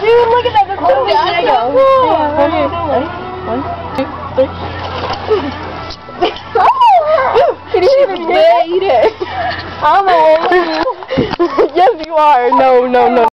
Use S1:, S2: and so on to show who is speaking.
S1: Dude, look at that. That's so big.
S2: Ready? 1, 2, 3.
S1: Can you even eat it?
S2: I'm a Yes, you are. No.